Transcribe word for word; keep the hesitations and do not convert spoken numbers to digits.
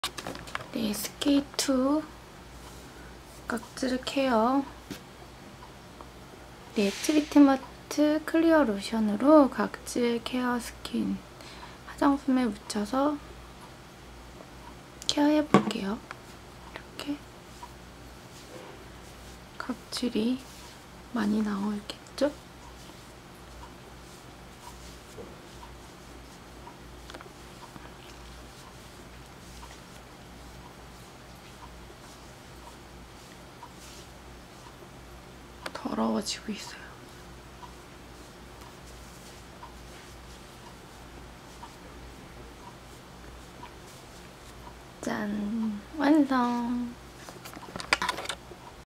네, 에스케이투 각질 케어 네, 트리트먼트 클리어 로션으로 각질 케어 스킨 화장품에 묻혀서 케어해볼게요. 이렇게 각질이 많이 나오겠죠? 더러워지고 있어요. 짠! 완성!